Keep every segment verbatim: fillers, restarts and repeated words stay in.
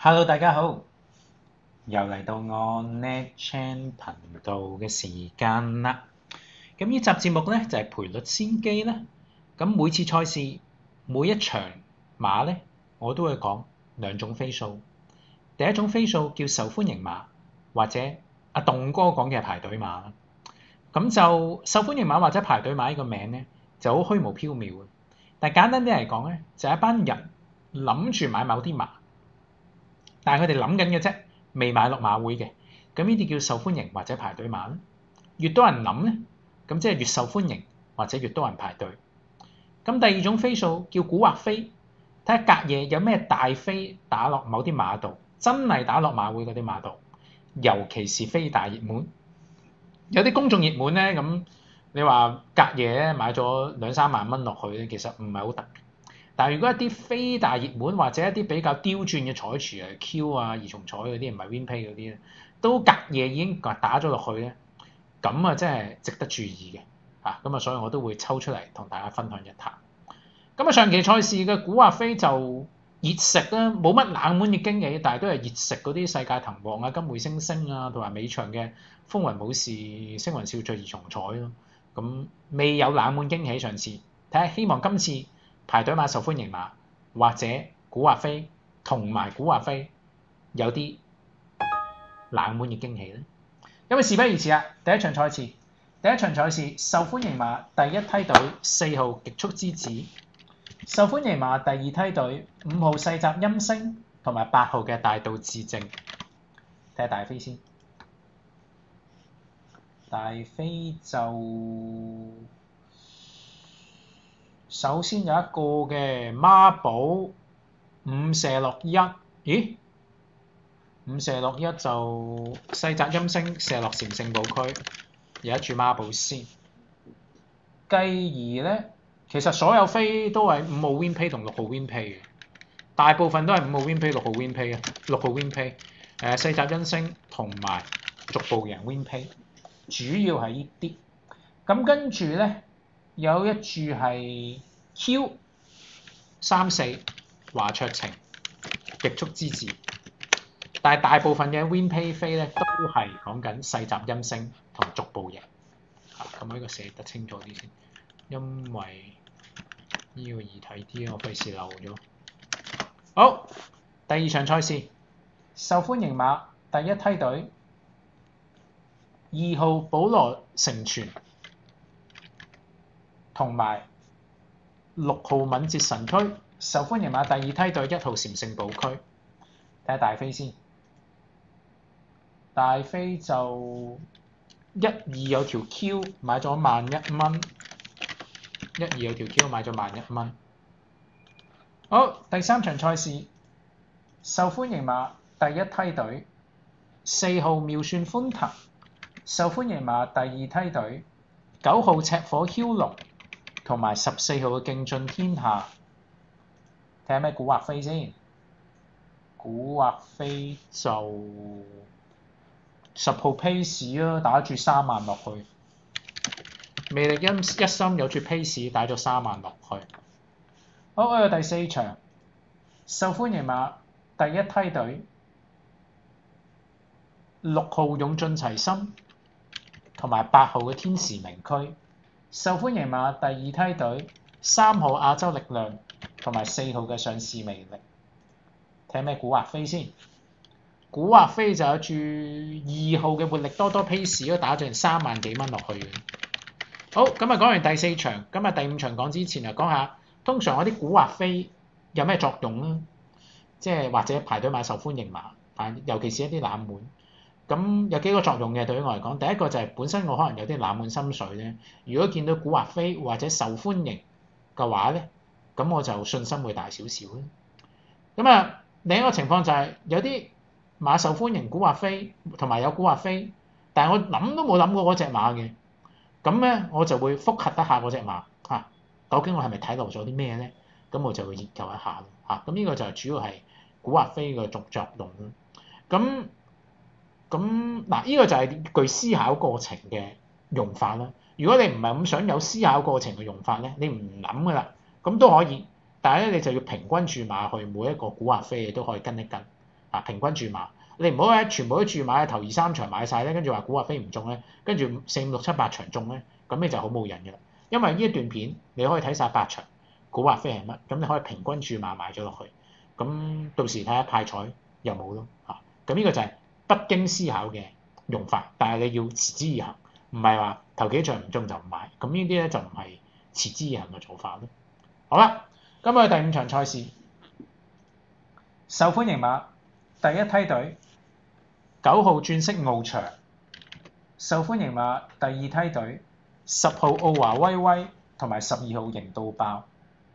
Hello，大家好，又嚟到我 NetChan 頻道嘅時間啦。咁呢集節目咧就係賠率先機啦。咁每次賽事每一場馬咧，我都會講兩種飛數。第一種飛數叫受歡迎馬，或者阿棟哥講嘅排隊馬。咁就受歡迎馬或者排隊馬呢個名咧就好虛無縹緲嘅。但簡單啲嚟講咧，就係一班人諗住買某啲馬。但係佢哋諗緊嘅啫，未買落馬會嘅，咁呢啲叫受歡迎或者排隊馬啦。越多人諗咧，咁即係越受歡迎或者越多人排隊。咁第二種飛數叫蠱惑飛，睇下隔夜有咩大飛打落某啲馬度，真係打落馬會嗰啲馬度，尤其是非大熱門。有啲公眾熱門咧，咁你話隔夜咧買咗兩三萬蚊落去咧，其實唔係好特別。但係如果一啲非大熱門或者一啲比較刁鑽嘅彩池啊 Q 啊二重彩嗰啲唔係 WinPay 嗰啲咧，都隔夜已經打咗落去咧，咁啊真係值得注意嘅嚇。咁啊所以我都會抽出嚟同大家分享一下。咁啊上期賽事嘅蠱惑飛就熱食啦，冇乜冷門嘅驚喜，但係都係熱食嗰啲世界騰王啊、金匯星星啊，同埋尾場嘅風雲武士、星雲笑聚二重彩咯。咁未有冷門驚喜上次，睇下希望今次排隊馬受歡迎馬或者蠱惑飛同埋蠱惑飛有啲冷門嘅驚喜咧。因為事不宜遲啊，第一場賽事，第一場賽事受歡迎馬第一梯隊四號極速之子，受歡迎馬第二梯隊五號世襲音星同埋八號嘅大道至正。睇下大飛先，大飛就首先有一個嘅孖寶五射落一，咦？五射落一就世襲音星射落禪聖寶區，有一注孖寶先。繼而咧，其實所有飛都係五號 WinPay 同六號 WinPay 嘅，大部分都係五號 WinPay、六號 WinPay 嘅，六號 WinPay，誒世襲音星同埋逐步贏 WinPay，主要係呢啲。咁跟住咧。有一注係 Q 三四華卓晴極速之子，但係大部分嘅 WinPay 飛咧都係講緊世襲音星同逐步贏嚇，咁呢個寫得清楚啲先，因為呢個易睇啲，我費事漏咗。好，第二場賽事受歡迎馬第一梯隊二號保羅成全。同埋六號敏捷神區，受歡迎馬第二梯隊一號禪聖寶區。睇下大飛先，大飛就一二有條 Q 買咗萬一蚊，一二有條 Q 買咗萬一蚊。好，第三場賽事受歡迎馬第一梯隊四號妙算歡騰，受歡迎馬第二梯隊九號赤火梟龍。同埋十四號嘅競進天下，睇下咩蠱惑飛先。蠱惑飛就十號 pace 啦，打住三萬落去。魅力一一心有住 pace 打咗三萬落去。好，我哋第四場受歡迎馬第一梯隊六號勇進齊心，同埋八號嘅天時明區。受歡迎馬第二梯隊三號亞洲力量同埋四號嘅上市魅力，睇咩蠱惑飛先？蠱惑飛就有住二號嘅活力多多 pace 都打咗三萬幾蚊落去嘅。好，咁啊講完第四場，咁啊第五場講之前啊講下，通常嗰啲蠱惑飛有咩作用咧？即係或者排隊買受歡迎馬，啊尤其是一啲冷門。咁有幾個作用嘅對於我嚟講，第一個就係本身我可能有啲冷門心水咧，如果見到蠱惑飛或者受歡迎嘅話咧，咁我就信心會大少少咧。咁啊另一個情況就係、是、有啲馬受歡迎蠱惑飛同埋有蠱惑飛，但係我諗都冇諗過嗰隻馬嘅，咁咧我就會複核一下嗰隻馬嚇、啊，究竟我係咪睇漏咗啲咩咧？咁我就會研究一下咯嚇。咁、啊、呢個就係主要係蠱惑飛嘅作作用咯。咁咁嗱，呢個就係具思考過程嘅用法啦。如果你唔係咁想有思考過程嘅用法咧，你唔諗噶啦，咁都可以。但係咧，你就要平均住馬去，每一個蠱惑飛你都可以跟一跟啊，平均注碼。你唔好咧全部都注碼頭二三場買晒咧，跟住話古惑飛唔中咧，跟住四五六七八場中咧，咁你就好冇癮嘅啦。因為呢一段片你可以睇晒八場古惑飛係乜，咁你可以平均注碼買咗落去，咁到時睇下派彩又冇咯嚇。咁呢個就係不經思考嘅用法，但係你要持之以恆，唔係話頭幾場唔中就唔買，咁呢啲咧就唔係持之以恆嘅做法咯。好啦，咁我哋第五場賽事，受歡迎馬第一梯隊九號鑽石翱翔，受歡迎馬第二梯隊十號奧華威威同埋十二號型到爆。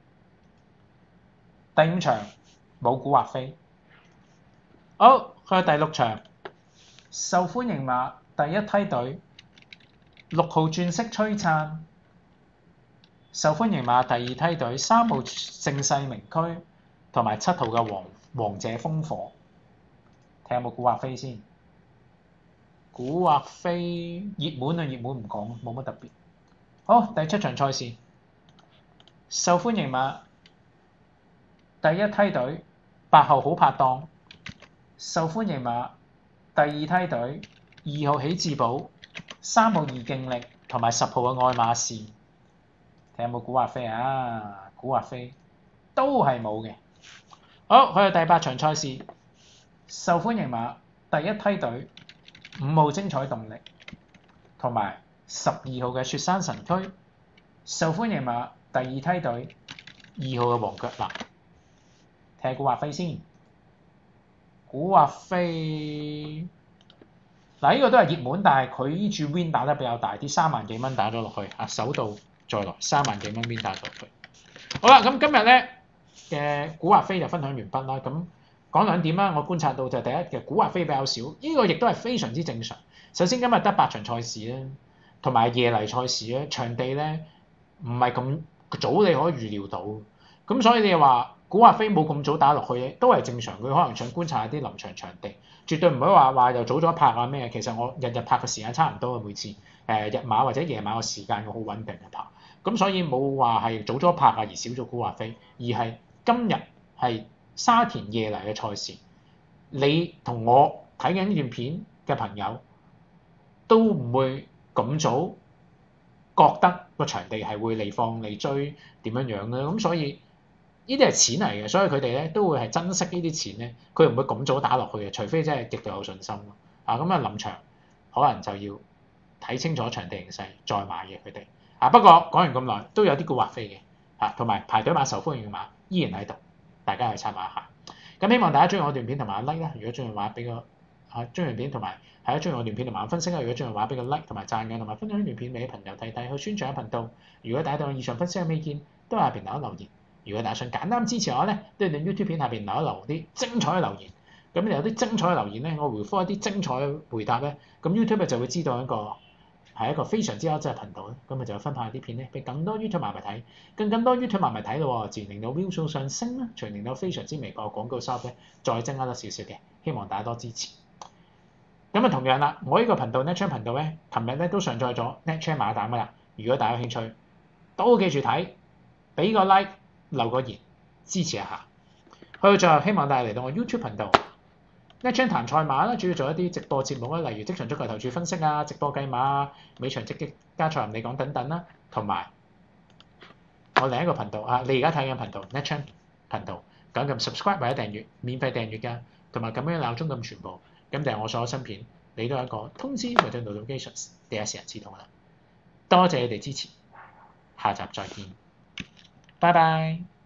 第五場冇古惑飛。好，去到第六場，受歡迎馬第一梯隊六號鑽石璀璨，受歡迎馬第二梯隊三號盛世名區同埋七號嘅王王者烽火，睇下有冇古惑飛先。古惑飛熱門啊，熱門唔講，冇乜特別。好，第七場賽事，受歡迎馬第一梯隊八號好拍檔，受歡迎馬第二梯隊二號喜智寶、三號易勁力同埋十號嘅愛馬仕，睇有冇古惑飛啊？古惑飛都係冇嘅。好，去到第八場賽事，受歡迎馬第一梯隊五號精彩動力同埋十二號嘅雪山神區，受歡迎馬第二梯隊二號嘅黃腳藍，睇下古惑飛先。古惑飛嗱，呢個都係熱門，但係佢呢注 win 打得比較大啲，三萬幾蚊打咗落去啊，首度再來三萬幾蚊 win 打咗落去。好啦，咁今日咧嘅古惑飛就分享完畢啦。咁講兩點啦，我觀察到就第一嘅古惑飛比較少，呢、這個亦都係非常之正常。首先今日得八場賽事咧，同埋夜嚟賽事咧，場地咧唔係咁早你可以預料到，咁所以你話古惑飛冇咁早打落去咧，都係正常。佢可能想觀察一啲臨場場地，絕對唔會話話又早咗拍啊咩。其實我日日拍嘅時間差唔多嘅，每次誒、呃、日馬或者夜馬嘅時間我好穩定嘅拍，咁所以冇話係早咗拍啊而少咗古惑飛，而係今日係沙田夜嚟嘅賽事，你同我睇緊呢段片嘅朋友都唔會咁早覺得個場地係會嚟放嚟追點樣樣咧，咁所以呢啲係錢嚟嘅，所以佢哋咧都會係珍惜呢啲錢咧，佢唔會咁早打落去嘅，除非真係極度有信心咯。啊，咁啊臨場可能就要睇清楚場地形勢再買嘅佢哋。啊，不過講完咁耐都有啲古惑飛嘅，啊同埋排隊馬受歡迎嘅馬依然喺度，大家去參考一下。咁希望大家中意我段片同埋 like 啦，如果中意嘅話俾個啊中意片同埋係啊中意我段片同埋分析啦，如果中意嘅話俾個 like 同埋讚嘅，同埋分享呢段片俾朋友睇睇，去宣傳下頻道。如果大家對我以上分析有咩意見，都喺下邊留一留言。如果大家想簡單支持我咧，都喺 YouTube 片下邊留一留啲精彩嘅留言。咁你有啲精彩嘅留言咧，我回覆一啲精彩嘅回答咧，咁 YouTube 就會知道一個係一個非常之優質嘅頻道咧，咁咪就會分派啲片咧俾更多 YouTube 迷迷睇，更更多 YouTube 迷迷睇咯，自然令到 view 數上升啦，隨令到非常之微薄嘅廣告收入咧再增加多少少嘅，希望大家多支持。咁啊同樣啦，我呢個頻道 NetChan 頻道咧，琴日咧都上載咗 NetChan 馬膽噶啦，如果大家有興趣，都記住睇，俾個 like。留個言支持一下，去到最後希望大家嚟到我 YouTube 頻道，NetChan談賽馬啦，主要做一啲直播節目啦，例如即場足球投注分析啊、直播計碼啊、每場直擊加賽任你講等等啦，同埋我另一個頻道啊，你而家睇緊頻道 NetChan 頻道，咁撳 subscribe 或者訂閱，免費訂閱㗎，同埋咁樣鬧鐘咁全部，咁就係我所有新片，你都有一個通知或者 notifications 第一時間知道啦。多謝你哋支持，下集再見。拜拜。